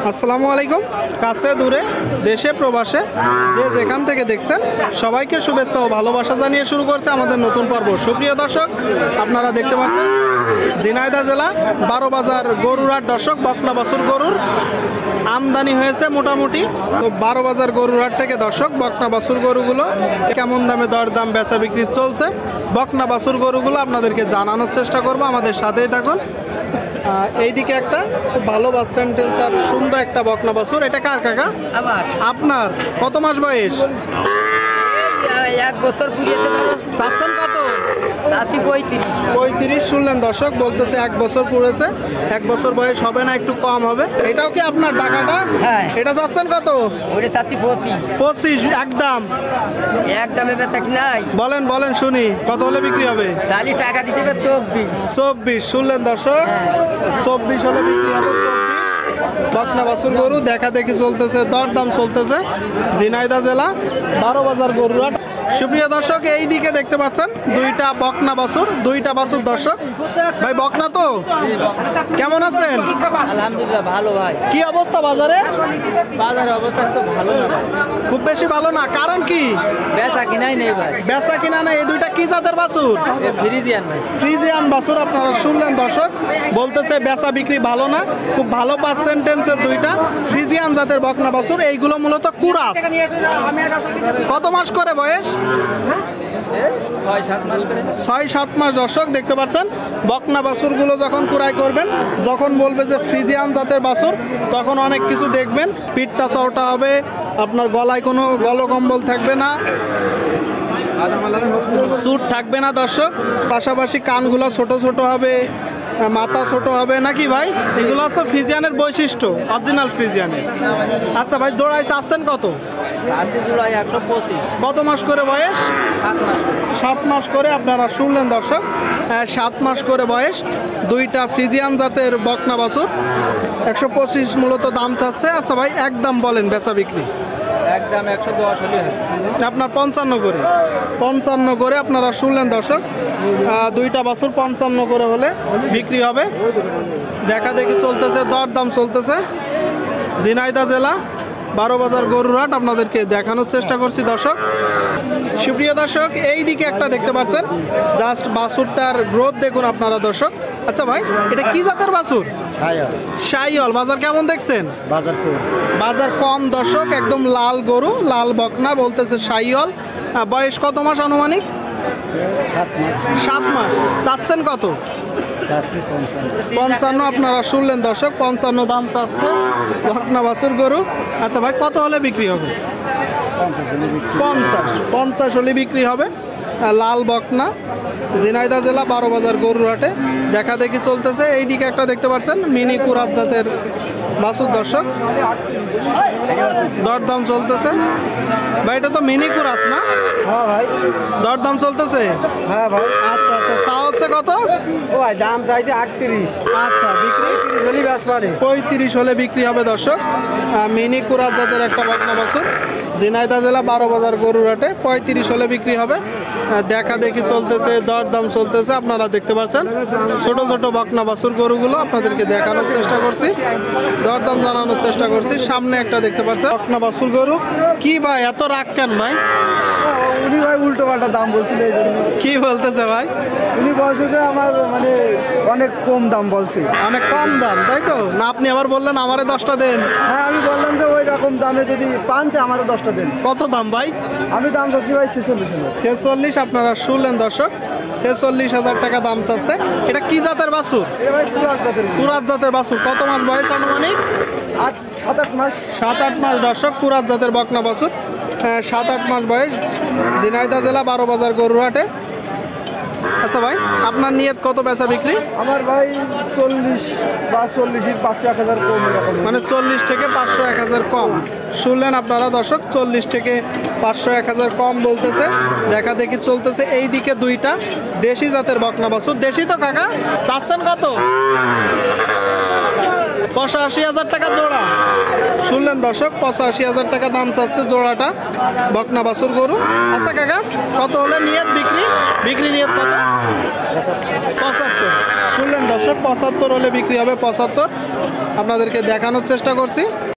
আসসালামু আলাইকুম। কাছে দূরে দেশে প্রবাসে যে যেখান থেকে দেখছেন সবাইকে শুভেচ্ছা ও ভালোবাসা জানিয়ে শুরু করছে আমাদের নতুন পর্ব। সুপ্রিয় দর্শক, আপনারা দেখতে পাচ্ছেন ঝিনাইদহ জেলা 12 বাজার গরুর হাট। দর্শক, বকনা বাছুর গরুর আমদানি হয়েছে মোটামুটি। তো 12 বাজার গরুর হাট থেকে দর্শক বকনা বাছুর গরুগুলো কেমন দামে দরদাম বেচা বিক্রি চলছে, বকনা বাছুর গরুগুলো আপনাদেরকে জানানোর চেষ্টা করব। আমাদের সাথেই থাকুন। এইদিকে একটা খুব ভালো বাচ্চা টেন্সার সুন্দর একটা বকনা বাছুর। এটা কার কাকা? আপনার। কত মাস বয়স? 1 বছর পুরিয়েছে। চাচ্ছেন কত? 35। শুনলেন দর্শক, বলতেছে 1 বছর পুরেছে। 1 বছর বয়স হবে না, একটু কম হবে। এটাও কি আপনার টাকাটা? হ্যাঁ। এটা চাচ্ছেন কত? ওরে চাচ্ছি 25। একদম একদমে বেচা কি নাই? বলেন বলেন শুনি, কত হলে বিক্রি হবে? তাহলে টাকা দিতে হবে 24। শুনলেন দর্শক, 24 হলে বিক্রি হবে। 24 বকনা বাছুর গরু দেখা দেখি চলতেছে, দরদাম চলতেছে ঝিনাইদহ জেলা 12 বাজার গরুর হাট। সুপ্রিয় দর্শক, এই দিকে দেখতে পাচ্ছেন দুইটা বকনা বাছুর, দর্শক। ভাই বকনা তো কেমন আছেন? আলহামদুলিল্লাহ ভালো ভাই। কি অবস্থা বাজারে? বাজারের অবস্থা তো ভালো না, খুব বেশি ভালো না। কারণ কি? বেচা কিনাই নেই ভাই। বেচা কিনা নেই। এই দুইটা কি জাতের বাছুর? ফ্রিজিয়ান ভাই। ফ্রিজিয়ান বাছুর। আপনারা শুনলেন দর্শক, বলতেছে বেচা বিক্রি ভালো না। খুব ভালো পার্সেন্টেন্সের দুইটা ফ্রিজিয়ান জাতের বকনা বাছুর। এইগুলো মূলত কুরাস। কত মাস করে বয়স? 6-7 মাস। দর্শক দেখতে পাচ্ছেন বকনা বাছুরগুলো যখন কুড়াই করবেন, যখন বলবে যে ফ্রিজিয়ান জাতের বাছুর, তখন অনেক কিছু দেখবেন। পিঠটা চওড়া হবে, আপনার গলায় কোনো গলকম্বল থাকবে না, স্যুট থাকবে না দর্শক। পাশাপাশি কানগুলো ছোট ছোট হবে, মাথা ছোট হবে নাকি ভাই? এগুলো হচ্ছে ফ্রিজিয়ানের বৈশিষ্ট্য, অরিজিনাল ফ্রিজিয়ানের। আচ্ছা ভাই, জোড়ায় চাচ্ছেন কত? 125। কত মাস করে বয়স? 7 মাস করে। আপনারা শুনলেন দর্শক, 7 মাস করে বয়স। দুইটা ফ্রিজিয়ান জাতের বকনা বাছুর। 125 মূলত দাম চাচ্ছে। আচ্ছা ভাই, একদম বলেন বেচা বিক্রি। একদম 110 হলে আপনার 55 করে। আপনারা শুনলেন দর্শক, দুইটা বাছুর 55 করে হলে বিক্রি হবে। দেখা দেখি চলতেছে, দরদাম চলতেছে ঝিনাইদহ জেলা 12 বাজার গরুর হাট। আপনাদেরকে দেখানোর চেষ্টা করছি দর্শক। সুপ্রিয় দর্শক, এই দিকে একটা দেখতে পাচ্ছেন, জাস্ট বাছুরটার গ্রোথ দেখুন আপনারা দর্শক। আচ্ছা ভাই, এটা কি জাতের বাছুর? শাইওয়াল। বাজার কেমন দেখছেন? বাজার কম দর্শক, একদম লাল গরু, লাল বকনা, বলতেছে শাইওয়াল। বয়স কত মাস আনুমানিক? 7 মাস। চাচ্ছেন কত? 55। আপনারা শুনলেন দর্শক, 55 দাম চাচ্ছে বকনা বাছুর গরু। আচ্ছা ভাই, কত হলে বিক্রি হবে? 50 হলে বিক্রি হবে। লাল বকনা, ঝিনাইদহ জেলা 12 বাজার গরুর হাটে দেখা দেখি চলতেছে। এইদিকে একটা দেখতে পাচ্ছেন মিনি কুরাত জাতের বাছুর দর্শক, দরদাম চলতেছে। ভাই এটা তো মিনি কুরাস না? হ্যাঁ ভাই। দরদাম চলতেছে? হ্যাঁ ভাই। আচ্ছা আচ্ছা, চা হচ্ছে কত? ও ভাই দাম চাইছে 38। আচ্ছা, বিক্রি 35 হলে বিক্রি হবে দর্শক। মিনি কুরাত জাতের একটা বকনা বাছুর, ঝিনাইদহ জেলা 12 বাজার গরুর হাটে 35 হলে বিক্রি হবে। দেখা দেখি চলতেছে, দরদাম চলতেছে। আপনারা দেখতে পাচ্ছেন ছোট ছোট বকনা বাছুর গরুগুলো আপনাদেরকে দেখানোর চেষ্টা করছি, দরদাম জানানোর চেষ্টা করছি। সামনে একটা দেখতে পাচ্ছেন বকনা বাছুর গরু। কি ভাই এত রাগ কেন ভাই? উনি ভাই উল্টো পাল্টা দাম বলছিল, এই জন্য। কি বলতেছে ভাই? উনি বলছে যে আমার মানে অনেক কম দাম বলছে। অনেক কম দাম, তাই তো? না আপনি আবার বললেন আমারে 10টা দেন। হ্যাঁ, আমি বললাম যে ওই রকম দামে যদি পান তো আমারও 10টা দেন। কত দাম ভাই? আমি দাম চাচ্ছি ভাই 46। 46। আপনারা শুনলেন দর্শক, 46,000 টাকা দাম চাচ্ছে। এটা কি জাতের বাছুর? এ ভাই কুরাত জাতের। কুরাত জাতের বাছুর। কত মাস বয়স আনুমানিক? 7-8 মাস। 7-8 মাস দর্শক, কুরাত জাতের বকনা বাছুর। 7-8 মাস বয়স, ঝিনাইদহ জেলা 12 বাজার গরুর হাটে। আচ্ছা ভাই, আপনার নিয়ত কত বেচা বিক্রি? আমার ভাই 40 বা 40, 500-1000 কম এরকম। মানে 40 থেকে 500-1000 কম। শুনলেন আপনারা দর্শক, 40 থেকে 500-1000 কম বলতেছে। দেখা দেখি চলতেছে। এই দিকে দুইটা দেশি জাতের বকনা বাছুর। দেশি তো কাকা? চাচ্ছেন কত? 85,000 টাকা জোড়া। শুনলেন দর্শক, 85,000 টাকা দাম চাচ্ছে জোড়াটা, বকনা বাছুর গরু। আচ্ছা কাকা, কত হলে নিয়ত বিক্রি নিয়ত কত? 75। শুনলেন দর্শক, 75 হলে বিক্রি হবে। 75 আপনাদেরকে দেখানোর চেষ্টা করছি।